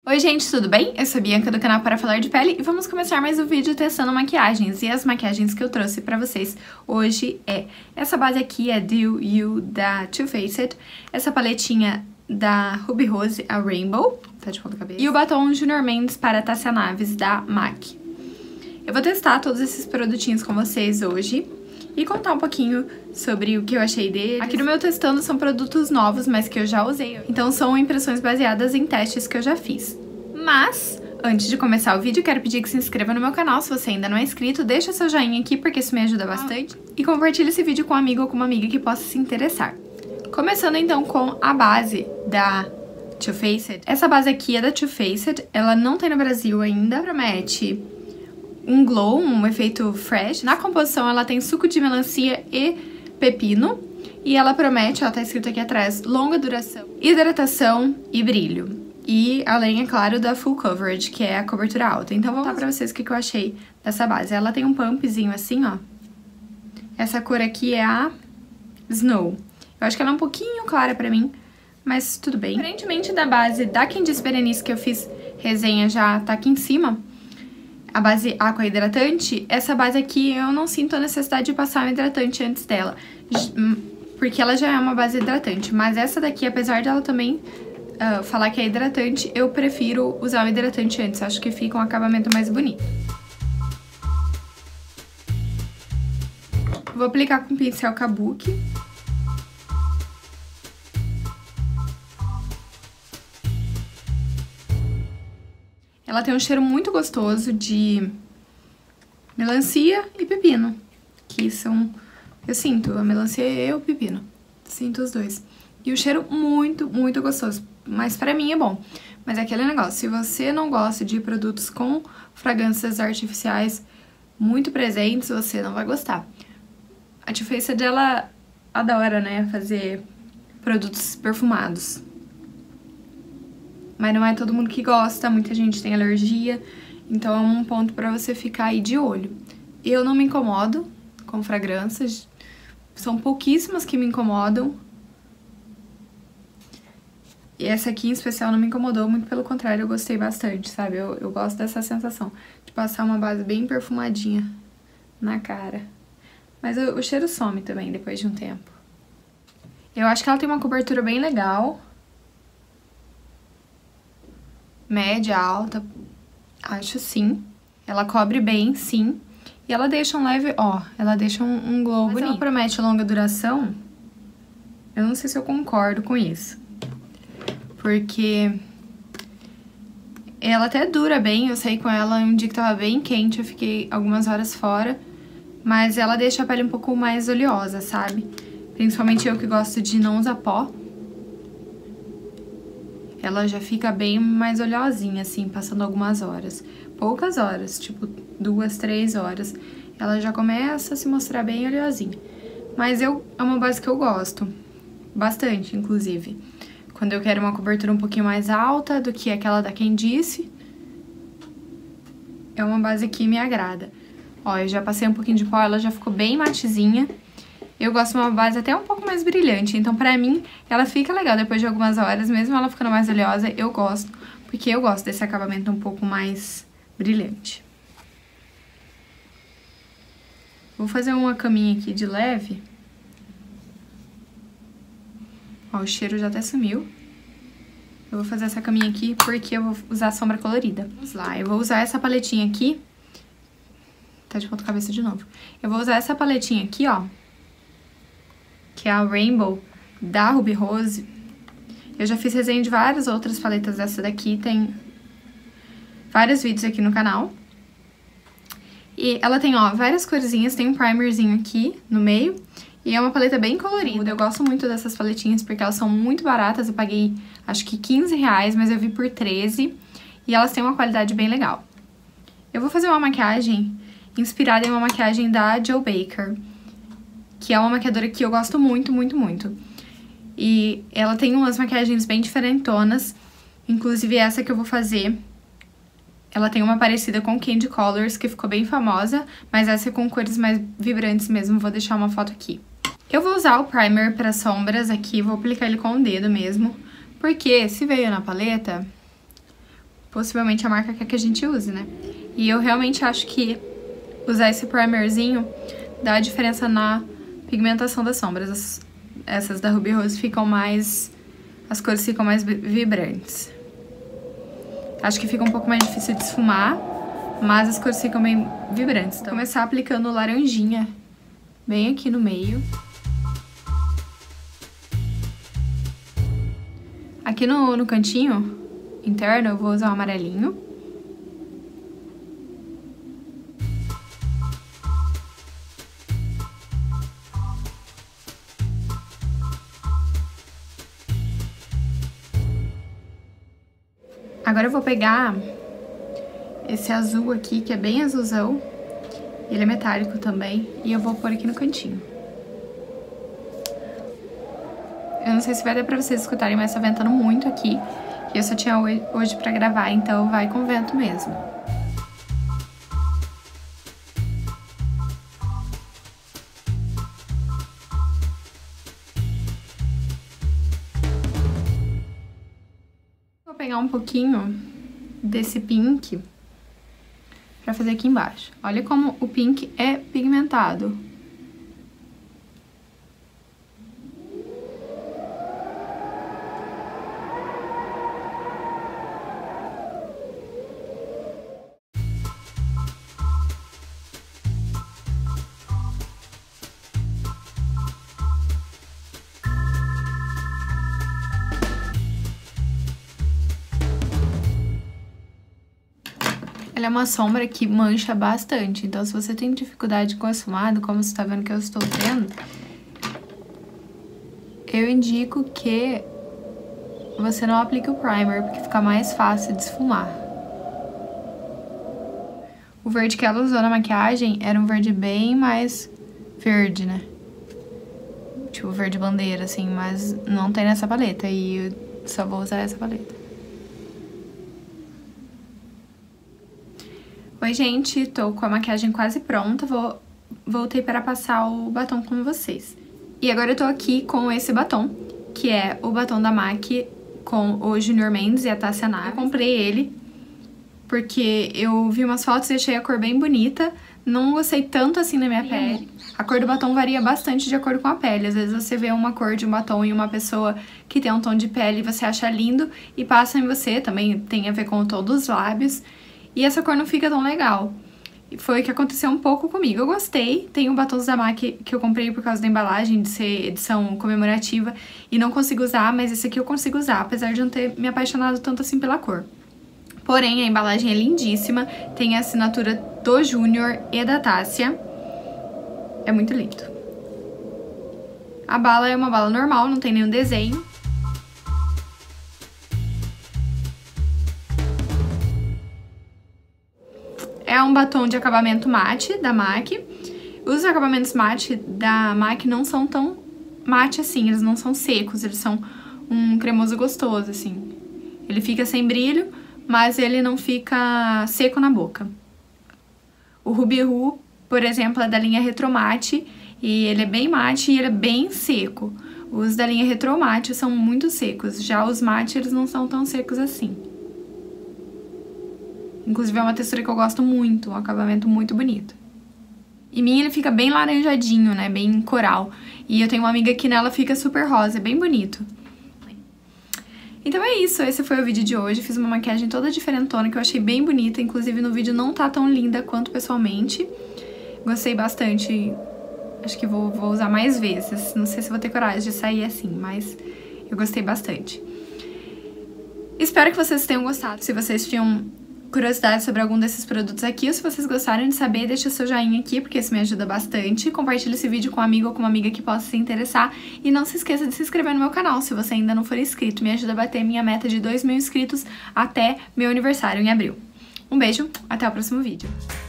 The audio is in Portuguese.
Oi gente, tudo bem? Eu sou a Bianca do canal Para Falar de Pele e vamos começar mais um vídeo testando maquiagens. E as maquiagens que eu trouxe pra vocês hoje é essa base aqui, é Do You da Too Faced, essa paletinha da Ruby Rose, a Rainbow, tá de ponta cabeça, e o batom Junior Mendes para Tássia Naves da MAC. Eu vou testar todos esses produtinhos com vocês hoje e contar um pouquinho sobre o que eu achei deles. Aqui no meu testando são produtos novos, mas que eu já usei. Então são impressões baseadas em testes que eu já fiz. Mas, antes de começar o vídeo, quero pedir que se inscreva no meu canal se você ainda não é inscrito. Deixa seu joinha aqui porque isso me ajuda bastante. E compartilhe esse vídeo com um amigo ou com uma amiga que possa se interessar. Começando então com a base da Too Faced. Essa base aqui é da Too Faced, ela não tem no Brasil ainda. Promete um glow, um efeito fresh. Na composição ela tem suco de melancia e pepino. E ela promete, ó, tá escrito aqui atrás, longa duração, hidratação e brilho. E além, é claro, da full coverage, que é a cobertura alta. Então vou contar pra vocês o que eu achei dessa base. Ela tem um pumpzinho assim, ó. Essa cor aqui é a Snow. Eu acho que ela é um pouquinho clara pra mim, mas tudo bem. Diferentemente da base da Candice Berenice, que eu fiz resenha, já tá aqui em cima, a base Aqua Hidratante, essa base aqui eu não sinto a necessidade de passar um hidratante antes dela, porque ela já é uma base hidratante. Mas essa daqui, apesar dela também falar que é hidratante, eu prefiro usar o hidratante antes, acho que fica um acabamento mais bonito. Vou aplicar com o pincel Kabuki. Ela tem um cheiro muito gostoso de melancia e pepino, que são... eu sinto a melancia e o pepino, sinto os dois. E o cheiro muito, muito gostoso, mas pra mim é bom. Mas é aquele negócio, se você não gosta de produtos com fragrâncias artificiais muito presentes, você não vai gostar. A Too Faced, ela adora, né, fazer produtos perfumados. Mas não é todo mundo que gosta, muita gente tem alergia, então é um ponto pra você ficar aí de olho. Eu não me incomodo com fragrâncias, são pouquíssimas que me incomodam. E essa aqui em especial não me incomodou, muito pelo contrário, eu gostei bastante, sabe? Eu gosto dessa sensação de passar uma base bem perfumadinha na cara. Mas o cheiro some também depois de um tempo. Eu acho que ela tem uma cobertura bem legal. Média, alta, acho sim. Ela cobre bem, sim. E ela deixa um leve, ó, ela deixa um glow bonito. Ela promete longa duração. Eu não sei se eu concordo com isso. Porque ela até dura bem, eu saí com ela um dia que tava bem quente, eu fiquei algumas horas fora. Mas ela deixa a pele um pouco mais oleosa, sabe? Principalmente eu que gosto de não usar pó. Ela já fica bem mais oleosinha, assim, passando algumas horas. Poucas horas, tipo 2, 3 horas. Ela já começa a se mostrar bem oleosinha. Mas é uma base que eu gosto. Bastante, inclusive. Quando eu quero uma cobertura um pouquinho mais alta do que aquela da Candice. É uma base que me agrada. Ó, eu já passei um pouquinho de pó, ela já ficou bem matezinha. Eu gosto de uma base até um pouco mais brilhante, então pra mim ela fica legal depois de algumas horas, mesmo ela ficando mais oleosa, eu gosto, porque eu gosto desse acabamento um pouco mais brilhante. Vou fazer uma caminha aqui de leve. Ó, o cheiro já até sumiu. Eu vou fazer essa caminha aqui porque eu vou usar sombra colorida. Vamos lá, eu vou usar essa paletinha aqui. Tá de ponta cabeça de novo. Eu vou usar essa paletinha aqui, ó, que é a Rainbow da Ruby Rose. Eu já fiz resenha de várias outras paletas dessa daqui, tem vários vídeos aqui no canal. E ela tem, ó, várias corzinhas, tem um primerzinho aqui no meio. E é uma paleta bem colorida. Eu gosto muito dessas paletinhas porque elas são muito baratas. Eu paguei, acho que R$15, mas eu vi por 13. E elas têm uma qualidade bem legal. Eu vou fazer uma maquiagem inspirada em uma maquiagem da Joe Baker, que é uma maquiadora que eu gosto muito, muito, muito. E ela tem umas maquiagens bem diferentonas, inclusive essa que eu vou fazer. Ela tem uma parecida com Candy Colors, que ficou bem famosa, mas essa é com cores mais vibrantes mesmo, vou deixar uma foto aqui. Eu vou usar o primer para sombras aqui, vou aplicar ele com o dedo mesmo, porque se veio na paleta, possivelmente a marca quer que a gente use, né? E eu realmente acho que usar esse primerzinho dá a diferença na pigmentação das sombras. Essas da Ruby Rose ficam mais... as cores ficam mais vibrantes. Acho que fica um pouco mais difícil de esfumar, mas as cores ficam bem vibrantes. Então, vou começar aplicando laranjinha bem aqui no meio. Aqui no cantinho interno eu vou usar o amarelinho. Agora eu vou pegar esse azul aqui, que é bem azulzão, ele é metálico também, e eu vou pôr aqui no cantinho. Eu não sei se vai dar pra vocês escutarem, mas tá ventando muito aqui, e eu só tinha hoje pra gravar, então vai com vento mesmo. Vou pegar um pouquinho desse pink pra fazer aqui embaixo. Olha como o pink é pigmentado. Ela é uma sombra que mancha bastante, então se você tem dificuldade com esfumado, como você tá vendo que eu estou tendo, eu indico que você não aplique o primer, porque fica mais fácil de esfumar. O verde que ela usou na maquiagem era um verde bem mais verde, né? Tipo verde bandeira, assim, mas não tem nessa paleta, e eu só vou usar essa paleta. Oi, gente, tô com a maquiagem quase pronta, voltei para passar o batom com vocês. E agora eu tô aqui com esse batom, que é o batom da MAC com o Junior Mendes e a Tássia Naves. Eu comprei ele porque eu vi umas fotos e achei a cor bem bonita, não gostei tanto assim na minha pele. A cor do batom varia bastante de acordo com a pele, às vezes você vê uma cor de um batom em uma pessoa que tem um tom de pele e você acha lindo e passa em você, também tem a ver com o tom dos lábios. E essa cor não fica tão legal. E foi o que aconteceu um pouco comigo. Eu gostei, tem um batom da MAC que eu comprei por causa da embalagem, de ser edição comemorativa, e não consigo usar, mas esse aqui eu consigo usar, apesar de não ter me apaixonado tanto assim pela cor. Porém, a embalagem é lindíssima, tem a assinatura do Junior e da Tássia. É muito lindo. A bala é uma bala normal, não tem nenhum desenho. É um batom de acabamento mate da MAC. Os acabamentos mate da MAC não são tão mate assim, eles não são secos, eles são um cremoso gostoso, assim. Ele fica sem brilho, mas ele não fica seco na boca. O Ruby Rouge, por exemplo, é da linha Retro Mate, e ele é bem mate e ele é bem seco. Os da linha Retro Mate são muito secos, já os mate eles não são tão secos assim. Inclusive é uma textura que eu gosto muito, um acabamento muito bonito. Em mim ele fica bem laranjadinho, né, bem coral. E eu tenho uma amiga que nela fica super rosa, é bem bonito. Então é isso, esse foi o vídeo de hoje. Fiz uma maquiagem toda diferentona que eu achei bem bonita, inclusive no vídeo não tá tão linda quanto pessoalmente. Gostei bastante, acho que vou usar mais vezes. Não sei se vou ter coragem de sair assim, mas eu gostei bastante. Espero que vocês tenham gostado. Se vocês tinham curiosidade sobre algum desses produtos aqui, ou se vocês gostaram de saber, deixa o seu joinha aqui, porque isso me ajuda bastante. Compartilhe esse vídeo com um amigo ou com uma amiga que possa se interessar. E não se esqueça de se inscrever no meu canal, se você ainda não for inscrito. Me ajuda a bater minha meta de 2.000 inscritos até meu aniversário em abril. Um beijo, até o próximo vídeo.